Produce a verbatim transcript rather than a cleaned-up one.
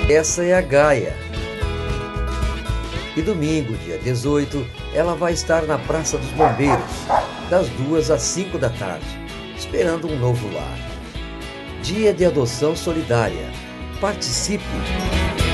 Essa é a Gaia. E domingo, dia dezoito, ela vai estar na Praça dos Bombeiros, das duas às cinco da tarde, esperando um novo lar. Dia de adoção solidária. Participe!